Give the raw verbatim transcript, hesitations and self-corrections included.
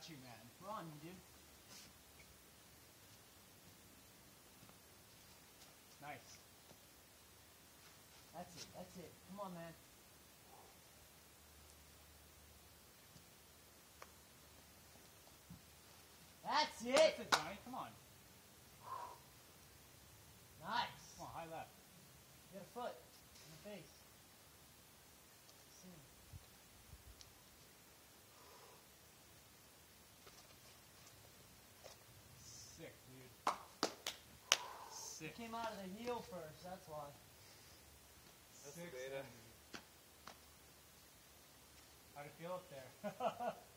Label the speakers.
Speaker 1: got you, man.
Speaker 2: Come on, dude.
Speaker 1: Nice.
Speaker 2: That's it. That's it. Come on, man. That's it.
Speaker 1: That's it, Johnny. Come on.
Speaker 2: Nice.
Speaker 1: Come on, high left.
Speaker 2: You got a foot in the face. See.
Speaker 1: Sick, dude. Sick.
Speaker 2: It came out of the heel first. That's why.
Speaker 3: That's
Speaker 1: Sick.
Speaker 3: the beta.
Speaker 1: How'd it feel up there?